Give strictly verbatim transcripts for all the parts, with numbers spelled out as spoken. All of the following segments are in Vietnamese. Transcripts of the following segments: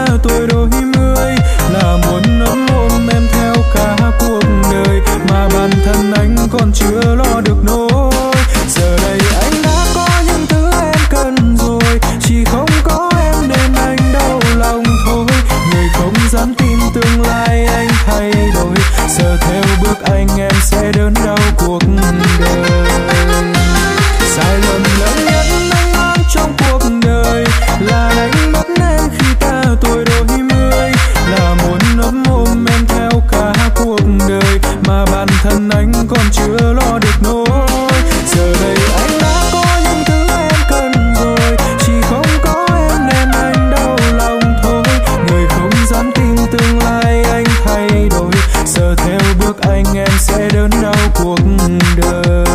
ta tuổi đôi mươi, là muốn ấm ôm em theo cả cuộc đời, mà bản thân anh còn chưa lo được nỗi. Giờ đây anh đã có những thứ em cần rồi, chỉ không có em nên anh đau lòng thôi. Người không dám tin tương lai anh thay đổi, giờ theo bước anh em sẽ đớn đau cuộc đời. Sai lầm lớn nhất anh mang trong cuộc đời là đánh mất em khi ta tuổi đôi mươi, là muốn ấm ôm em theo cả cuộc đời, mà bản thân anh còn chưa lo được nỗi. Giờ đây anh đã có những thứ em cần rồi, chỉ không có em nên anh đau lòng thôi. Người không dám tin tương lai anh thay đổi, giờ theo bước anh em sẽ đớn đau cuộc đời.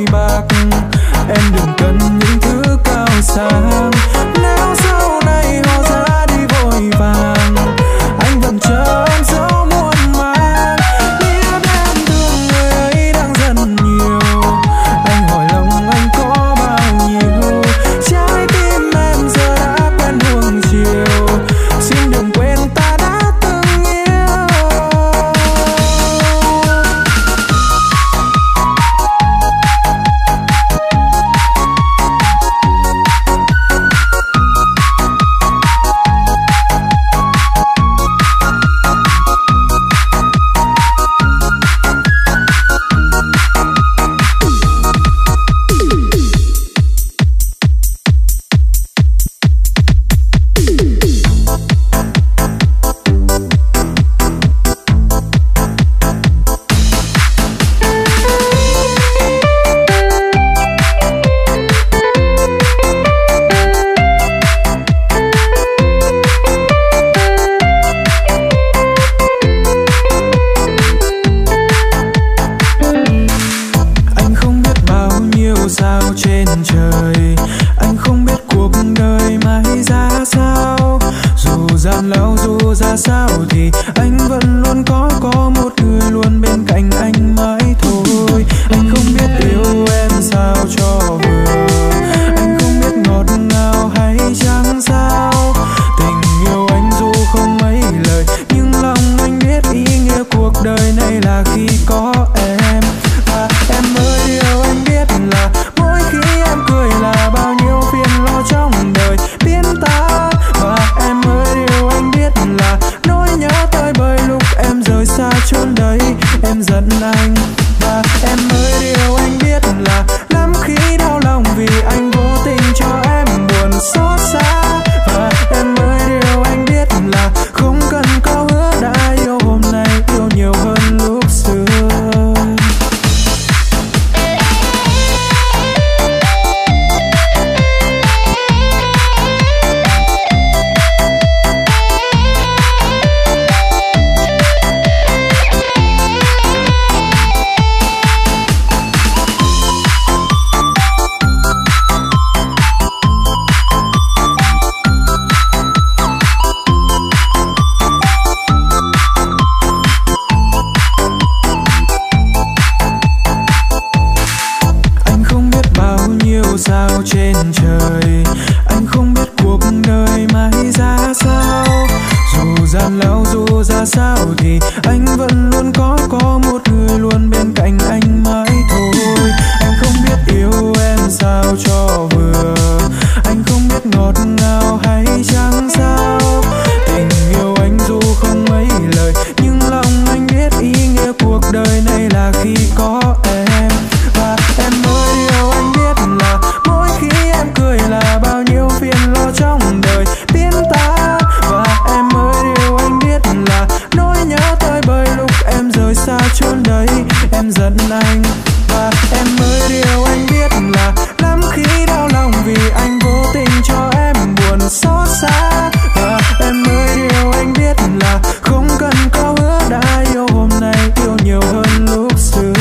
Em đừng cần những thứ cao sang, nếu sau này ra sao thì anh vẫn luôn có có một người luôn bên cạnh anh mãi thôi. Anh không biết yêu em sao cho vừa, anh không biết ngọt ngào hay chẳng sao. Tình yêu anh dù không mấy lời, nhưng lòng anh biết ý nghĩa cuộc đời này là khi có em. Và em mới điều anh biết là mỗi khi em cười là bao nhiêu phiền lo trong đời biến tan. Và em mới điều anh biết là nỗi nhớ tới bởi lúc em rời xa chốn đấy em giận anh. Và em mới điều anh biết là lắm khi đau lòng vì anh vô tình cho em buồn xót xa. Và em mới điều anh biết là không cần có hứa đã yêu hôm nay yêu nhiều hơn lúc xưa.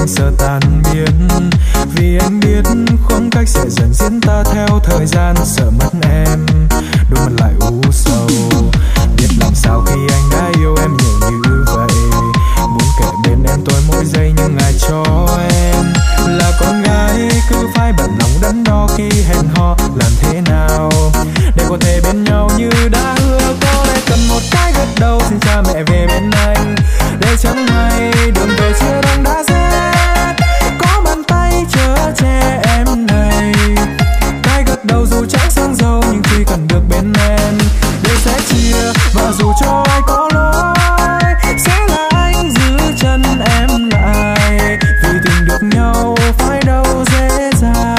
anh sợ tan biến. Vì anh biết khoảng cách sẽ dần diễn ta theo thời gian, sợ mất em đôi mắt lại u sầu. Biết làm sao khi anh đã yêu em nhiều như vậy, muốn kể bên em tôi mỗi giây nhưng ai cho em. Là con gái cứ phải bận lòng đắn đo khi hẹn hò, làm thế nào để có thể bên nhau như đã hứa. Có lẽ cần một cái gật đầu xin cha mẹ về bên anh, để chẳng may đường về chưa đông đã rét. Có bàn tay chở che em này, cái gật đầu dù chẳng sang giàu nhưng chỉ cần được bên em, để sẽ chia và dù cho ai có lỗi sẽ là anh giữ chân em lại. Vì tìm được nhau phải đâu dễ dàng.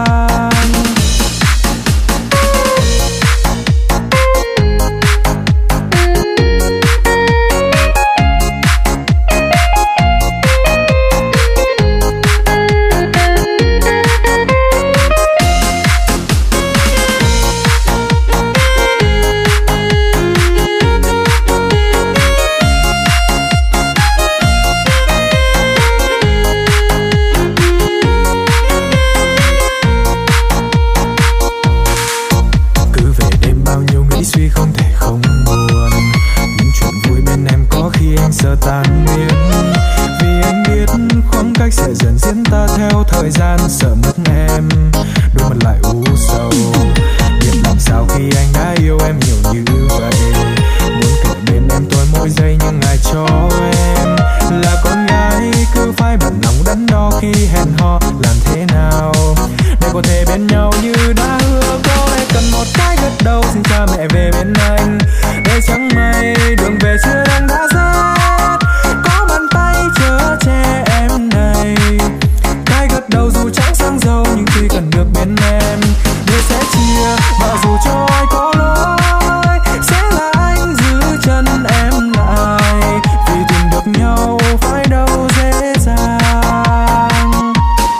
Sợ tan biến. Vì anh biết khoảng cách sẽ dần diễn ta theo thời gian, sợ mất em đôi mắt lại u sầu. Biết làm sao khi anh đã yêu em nhiều như vậy, muốn kể bên em tôi mỗi giây nhưng ai cho em. Là con gái cứ phải bận lòng đắn đo khi hẹn hò, làm thế nào để có thể bên nhau như đã hứa. Có lẽ cần một cái gật đầu xin cha mẹ về bên anh, để chẳng may đường về chưa đang đã rét. Có bàn tay chở che em này, cái gật đầu dù chẳng sang giàu nhưng chỉ cần được bên em, để sẽ chia và dù cho ai có lỗi sẽ là anh giữ chân em lại. Vì tìm được nhau phải đâu dễ dàng.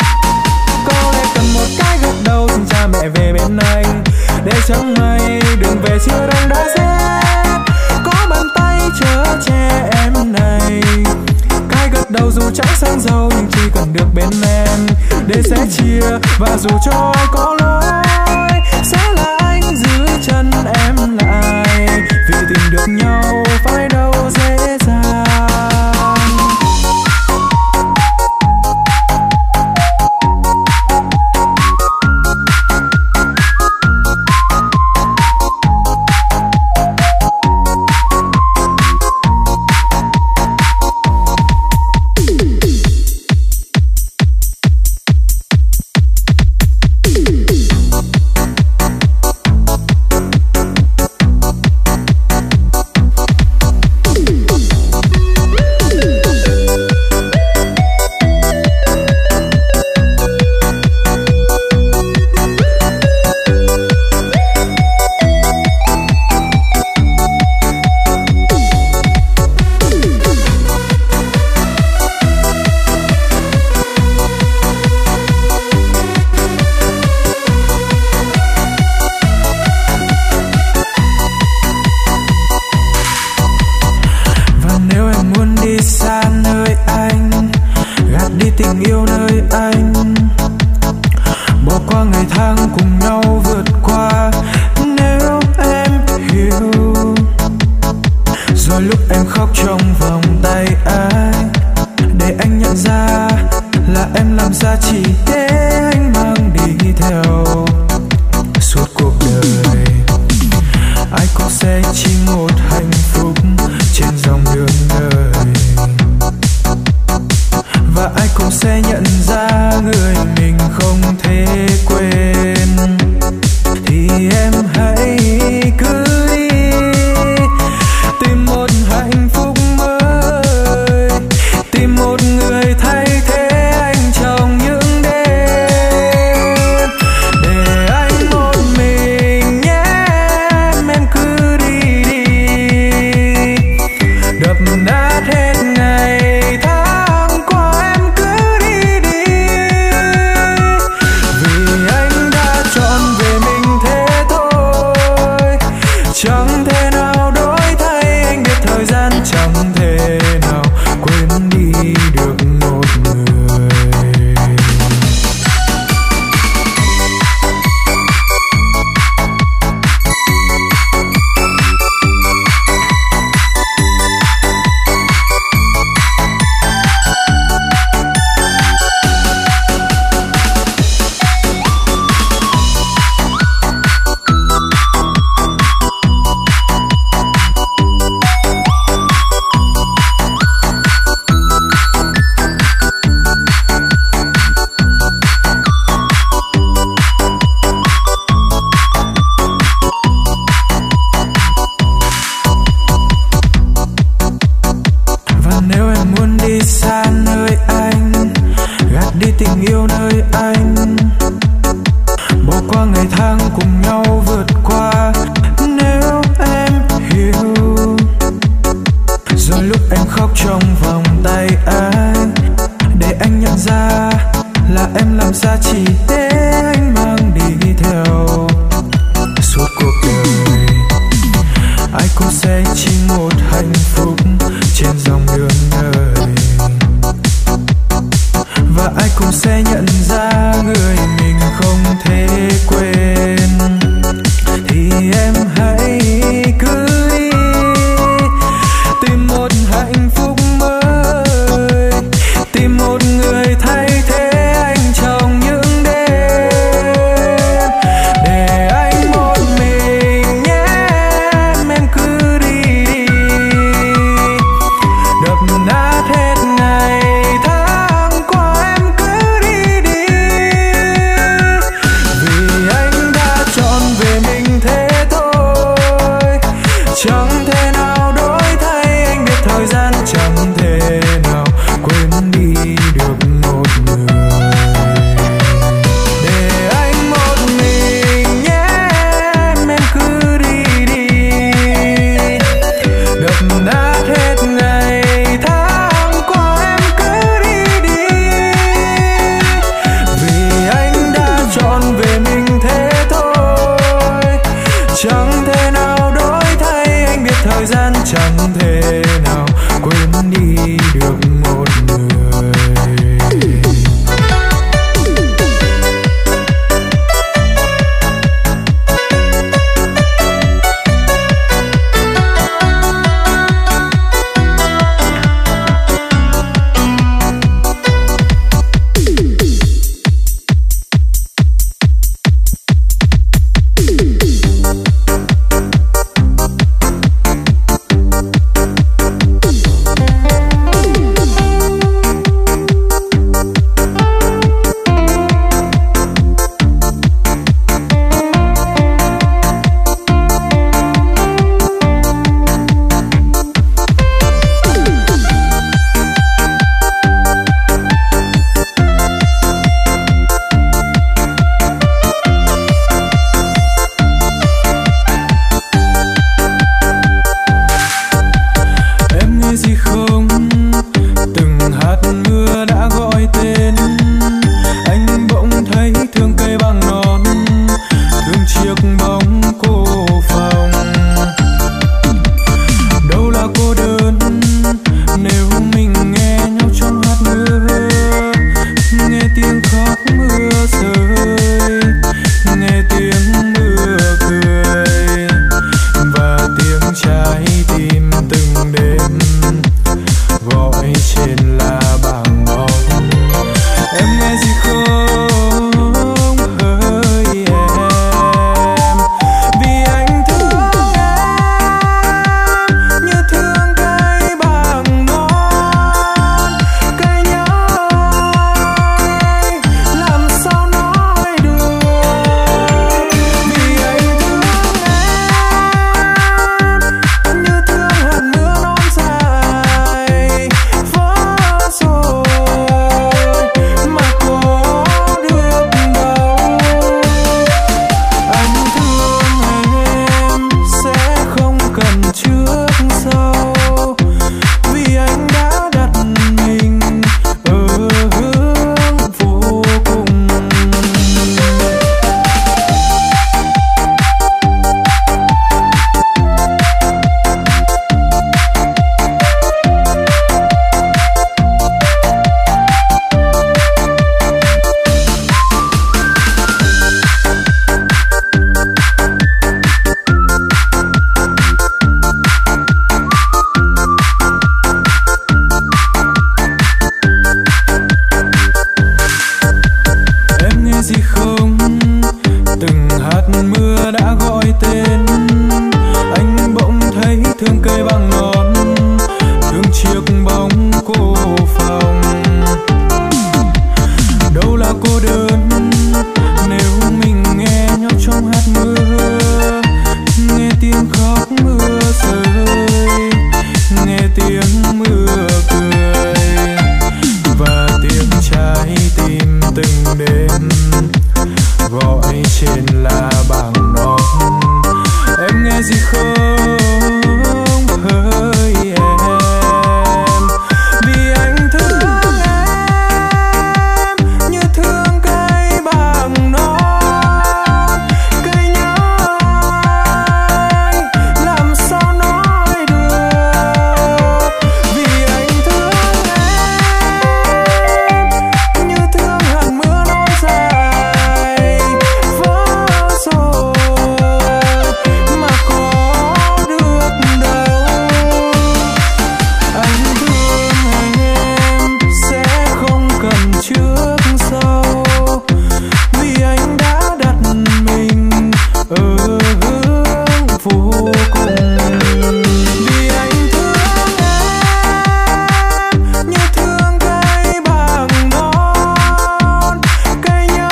Có lẽ cần một cái gật đầu xin cha mẹ về bên anh, để chẳng may đường về chưa đông đã rét. Có bàn tay chở che em này, cái gật đầu dù chẳng sang giàu nhưng chỉ cần được bên em, để sẽ chia và dù cho ai có lỗi sẽ là anh giữ chân em lại. Vì tìm được nhau phải đâu dễ dàng. thời gian chẳng thể nào quên đi được một người. anh, bỏ qua ngày tháng cùng nhau vượt qua. Nếu em hiểu, rồi lúc em khóc trong vòng tay anh, để anh nhận ra là em làm giá trị để anh mang đi theo suốt cuộc đời. Ai cũng sẽ chỉ một hạnh phúc trên dòng đường đời, và ai cũng sẽ nhận ra người mình không thể quên. Thì em hãy cứ đi tìm một hạnh phúc mới, tìm một người thay thế anh trong những đêm. Để anh một mình nhé, em cứ đi đi, đập nát hết ngày tháng qua, em cứ đi đi. Vì anh đã chọn về mình thế thôi, chẳng thể nào đổi thay. Anh biết thời gian chẳng thể nào quên đi được một người. Để anh một mình nhé, em cứ đi đi, đập nát hết ngày tháng qua, em cứ đi đi. Vì anh đã chọn về mình thế thôi, chẳng thể nào đổi thay. Anh biết thời gian chẳng thể nào quên đi được một người. gọi trên là bằng non. Em nghe gì không hỡi em, vì anh thương em như thương cây bằng non. Cây nhớ anh làm sao nói được, vì anh thương em như thương hạt mưa nối dài vỡ rồi mà có được đâu. Anh thương em sẽ không cần trước sau, vì anh đã đặt mình ở hướng vô cùng. Vì anh thương em như thương cây bằng non. Cây nhớ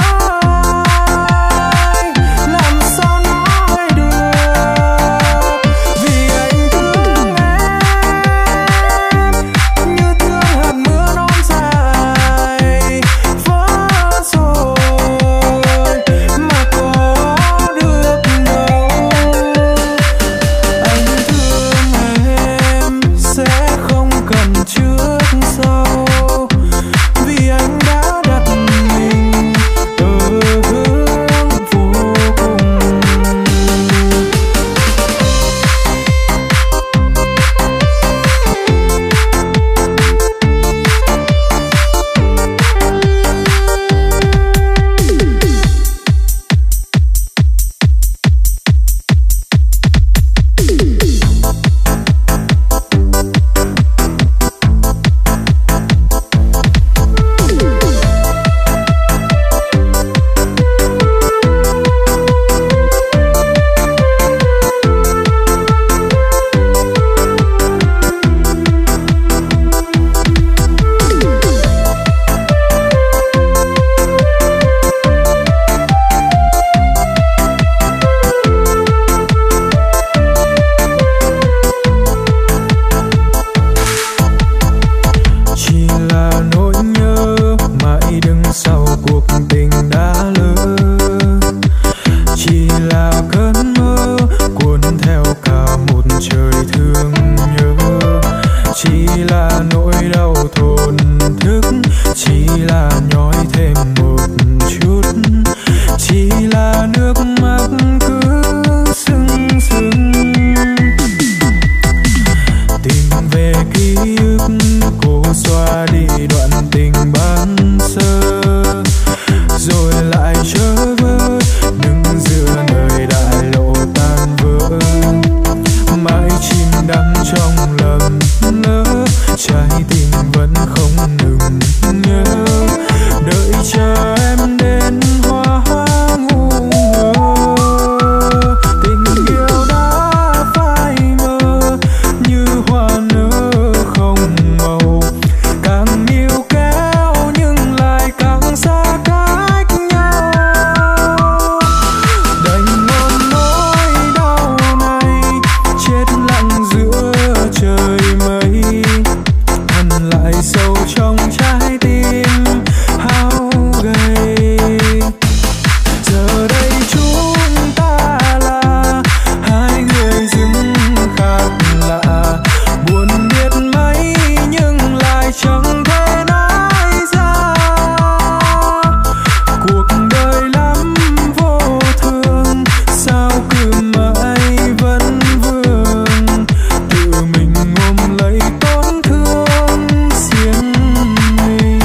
anh làm sao nói được, vì anh thương em như thương hạt mưa non dài vỡ rồi mà có được đâu. Anh thương em sẽ không cần trước sau, vì anh đã đặt mình ở hướng vô cùng. Chỉ là nỗi nhớ mãi đứng sau cuộc tình đã lỡ, chỉ là cơn mơ cuốn theo cả một trời thương nhớ. Chỉ là nỗi đau thổn thức, chỉ là nhói thêm một chút, chỉ là nước mắt cứ sưng sưng. Tìm về ký ức cố xóa đi đoạn tình ban sơ, rồi lại trở vơi đứng giữa nơi đại lộ tan vỡ. Mãi chìm đắm trong lầm lỡ, trái tim vẫn không ngừng nhớ. Đợi chờ em đến hoa ngu ngơ, tình yêu đã phai mờ như hoa nở không màu. Càng níu kéo nhưng lại càng xa cách nhau, đành ôm nỗi đau này chết lặng giữa trời mây. Thân lại sâu trong trái tim hao gầy. Giờ đây chúng ta là hai người dưng khác lạ, buồn biết mấy nhưng lại chẳng thể nói ra. Cuộc đời lắm vô thường, sao cứ mãi vẫn vương, tự mình ôm lấy tổn thương riêng mình.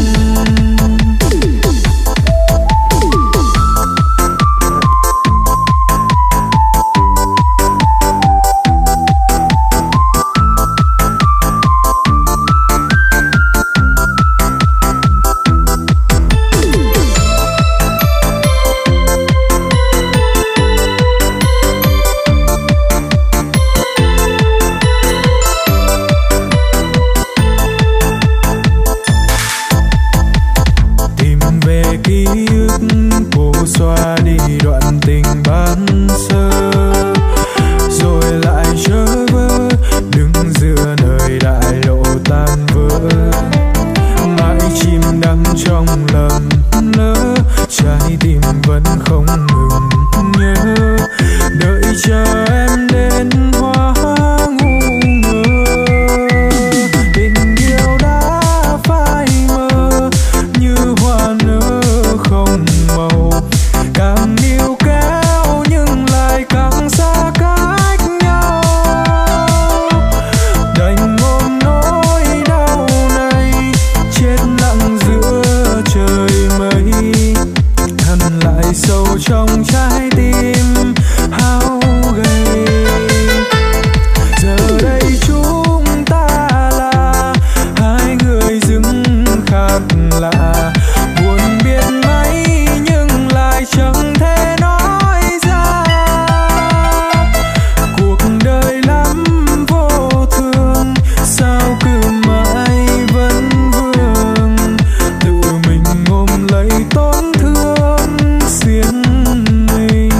Tìm về ký ức cố xóa đi đoạn tình ban sơ, rồi lại trở vỡ đứng giữa nơi đại lộ tan vỡ. Mãi chìm đắm trong lầm lỡ, trái tim vẫn khác lạ. Buồn biết mấy nhưng lại chẳng thể nói ra. Cuộc đời lắm vô thường, sao cứ mãi vẫn vương, tự mình ôm lấy tổn thương xiên mình.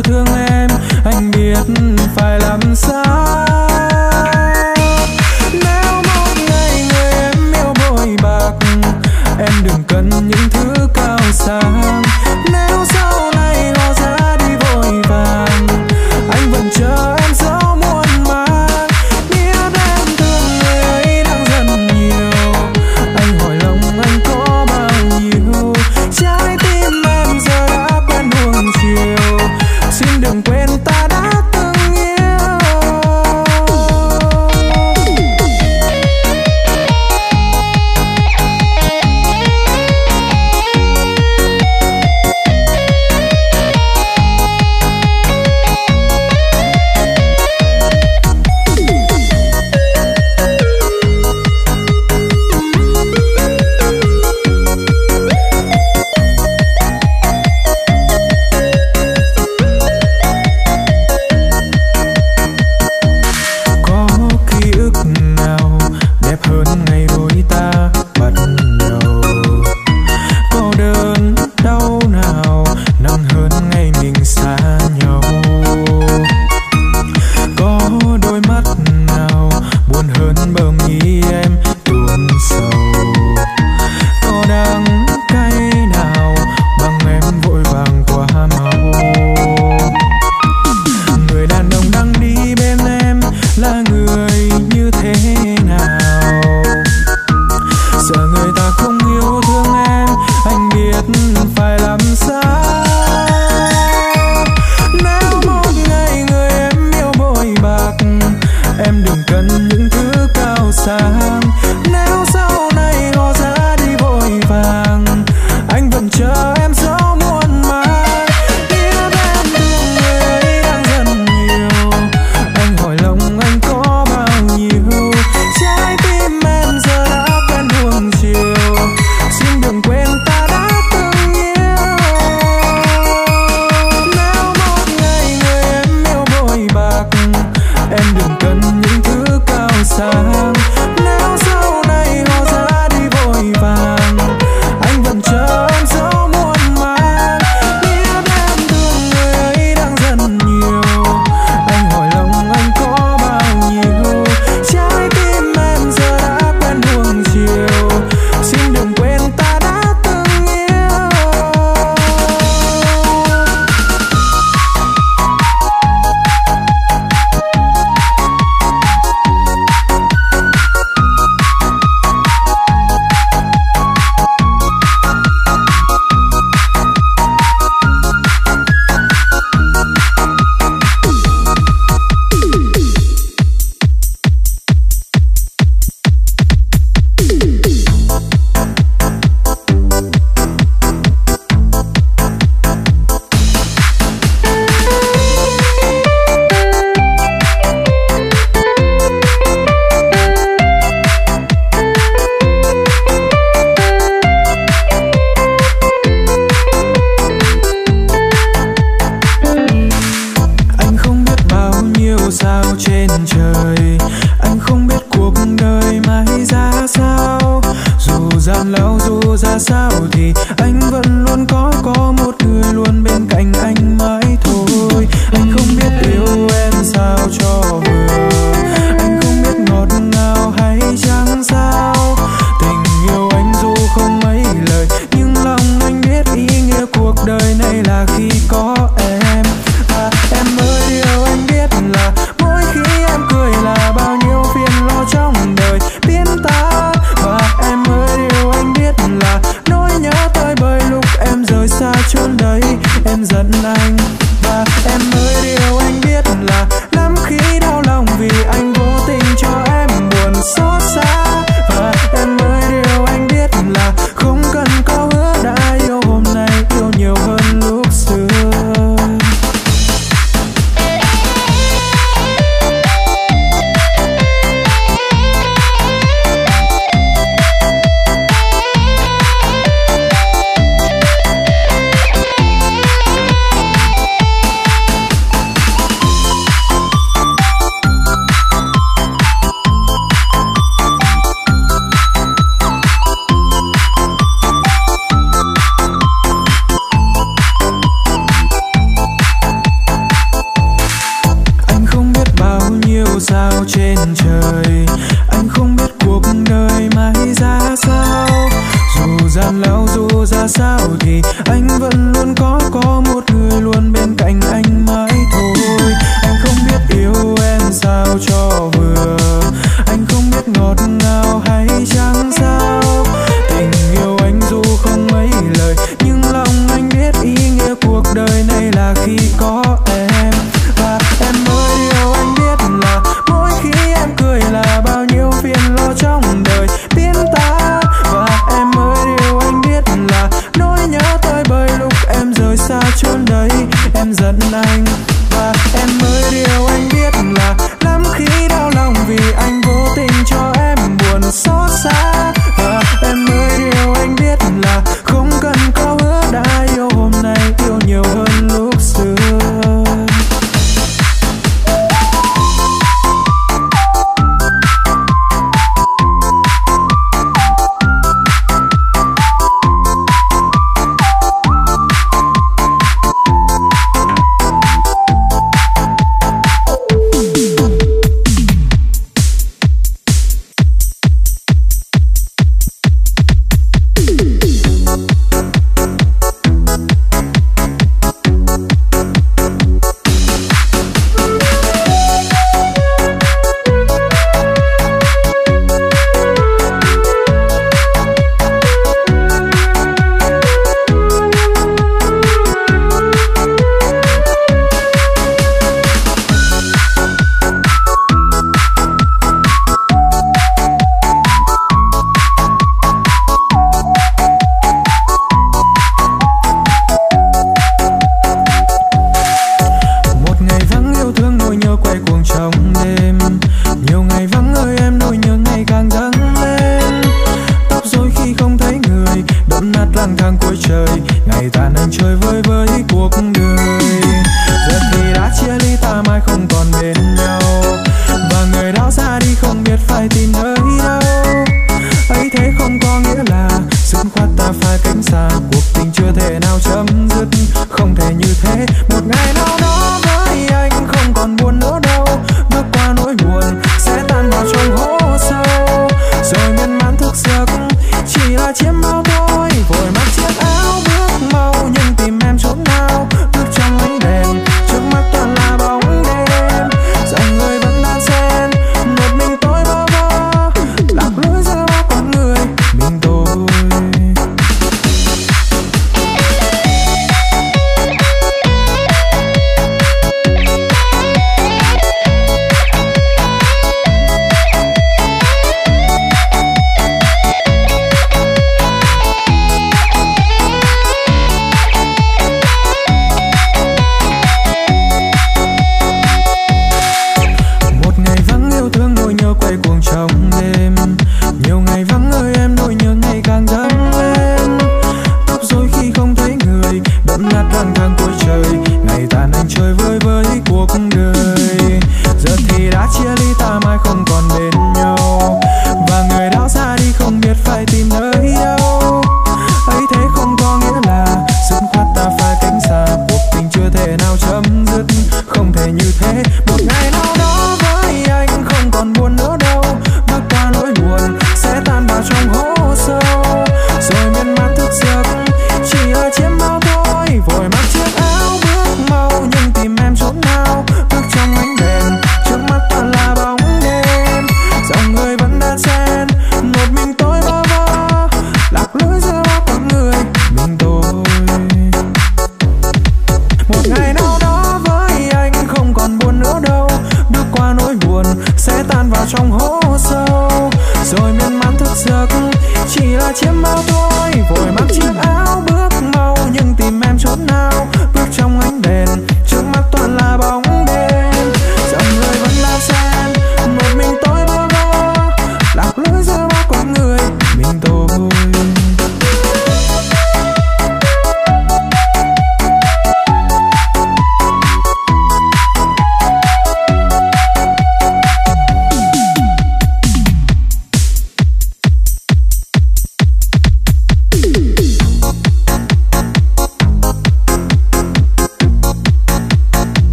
yêu thương em, anh biết phải làm sao. Nếu một ngày người em yêu bội bạc, em đừng cần những thứ cao sang. Nếu sau này họ ra đi vội vàng, anh vẫn chờ em dẫu muôn màng. Biết em thương người ấy đang dần nhiều, anh hỏi lòng anh có bao nhiêu. Trái tim em giờ đã quen nuông chiều, xin đừng quên ta đã từng yêu. Có ký ức nào đẹp hơn ngày đôi ta bắt đầu? Có đớn đau nào nặng hơn ngày mình xa nhau? Có đôi mắt nào buồn hơn bờ mi em tuôn sầu? Có đắng cay nào bằng em vội vàng qua mau? Người đàn ông đang đi bên em là người như thế nào? Sợ người ta không yêu thương em, anh biết phải làm sao. Nếu một ngày người em yêu bội bạc, em đừng cần những thứ cao sang. Nếu sau này họ ra đi vội vàng, anh vẫn chờ em dẫu muôn màng. Biết em thương người ấy đang dần nhiều, anh hỏi lòng anh có bao nhiêu. Trái tim em giờ đã quen nuông chiều, xin đừng quên ta đã từng yêu. Nếu một ngày người em yêu bội bạc, em đừng cần những thứ cao sang. Nếu sau này họ ra đi vội vàng, anh vẫn chờ em dẫu muôn màng. Biết em thương người ấy đang dần nhiều, anh hỏi lòng anh có bao nhiêu. Trái tim em giờ đã quen nuông chiều, xin đừng quên ta đã từng yêu. Anh không biết bao nhiêu sao trên trời, anh không biết cuộc đời mai ra sao. Dù gian lao dù ra sao thì anh vẫn luôn có có một người luôn bên cạnh anh mãi thôi. Anh không biết yêu em sao cho vừa, anh không biết ngọt ngào hay chẳng sao. Tình yêu anh dù không mấy lời, nhưng lòng anh biết ý nghĩa cuộc đời này là khi có em. Và em ơi điều anh biết là mỗi khi em cười là bao nhiêu phiền lo trong đời biến tan. Và em ơi điều anh biết là nỗi nhớ tới bời lúc em rời xa chốn đây, em giận anh. Và em ơi điều anh biết là lắm khi đau lòng vì anh vô tình cho em buồn xót xa. Và em ơi điều anh biết là không cần có hứa đã yêu hôm nay, yêu nhiều hơn lúc xưa. em giận anh. Và em mới điều anh biết là lắm khi đau lòng vì anh vô tình cho em buồn xót xa. Và em mới điều anh biết là không cần có hứa đã yêu, hôm nay yêu nhiều hơn lúc xưa.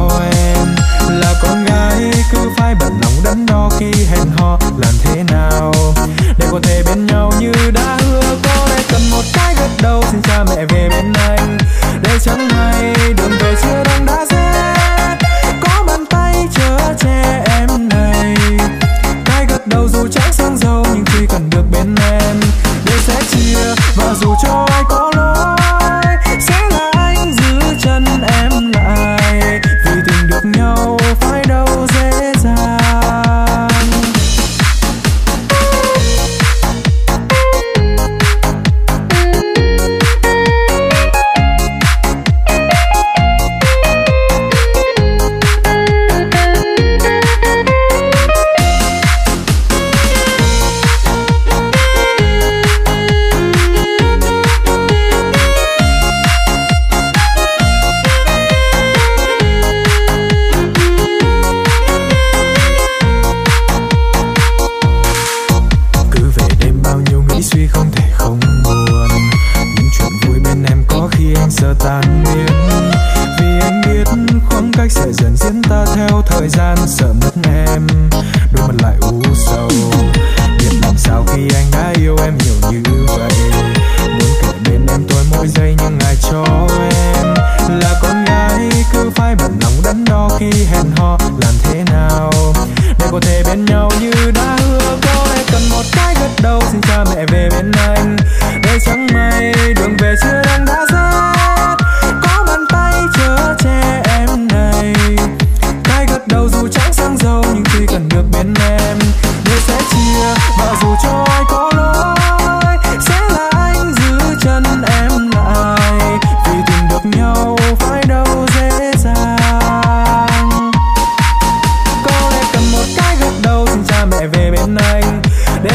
Cứ phải bận lòng đắn đo khi hẹn hò làm thế nào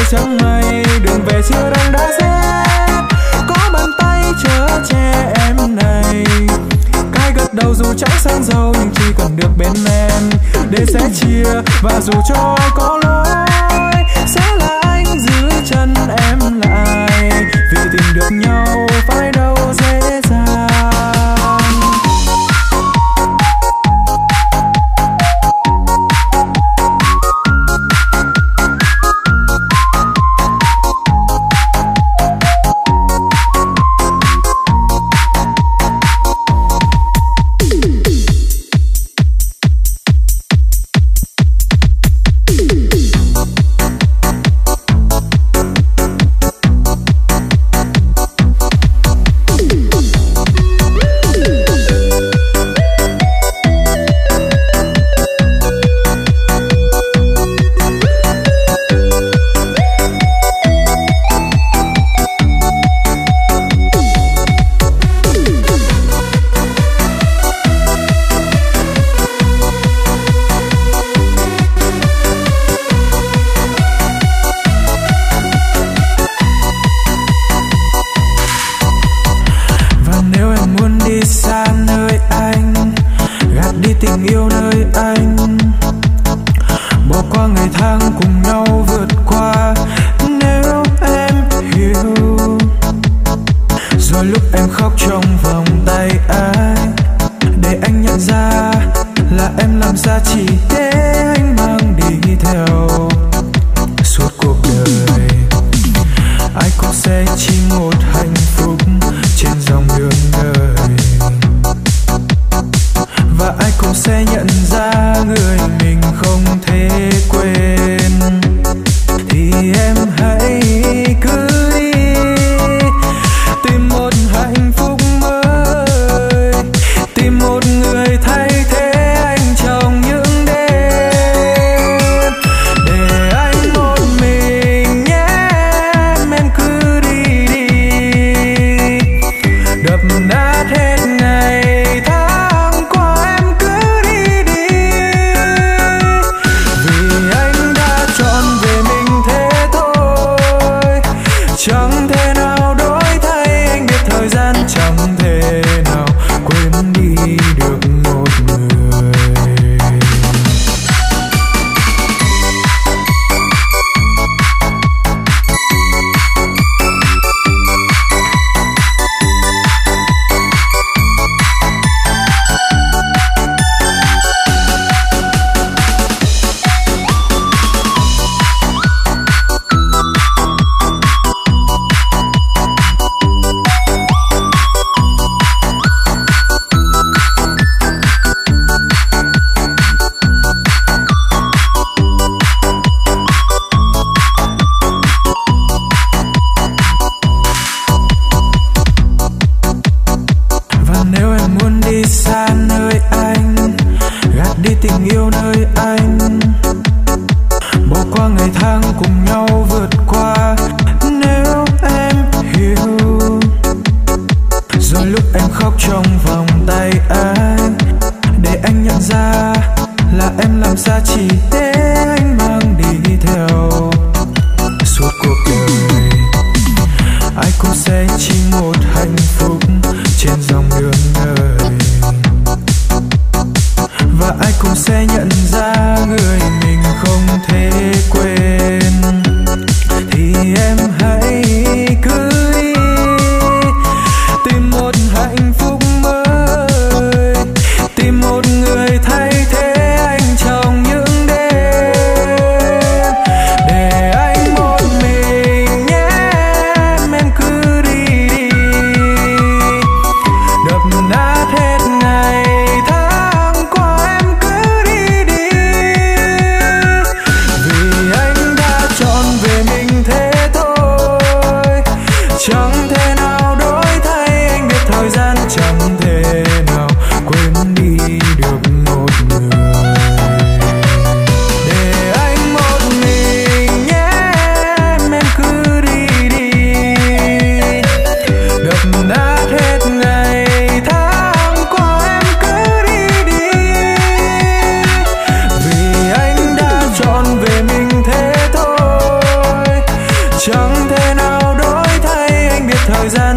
chẳng hay đường về chưa đông đã rét, có bàn tay chở che em này. Cái gật đầu dù chẳng sang giàu nhưng chỉ cần được bên em để sẻ chia, và dù cho ai có lỗi sẽ là anh giữ chân em lại, vì tìm được nhau phải đâu dễ dàng.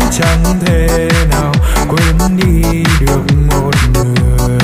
chẳng thể nào quên đi được một người.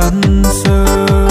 đơn sơ.